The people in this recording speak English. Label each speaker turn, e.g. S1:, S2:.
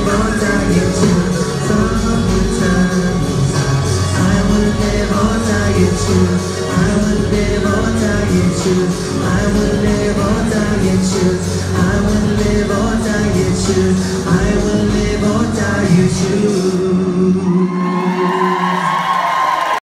S1: live or die with you. From eternal time, I will live or die with you. I will live or die with you. I will live or die with you. I will live or die with you. I will live or die with you.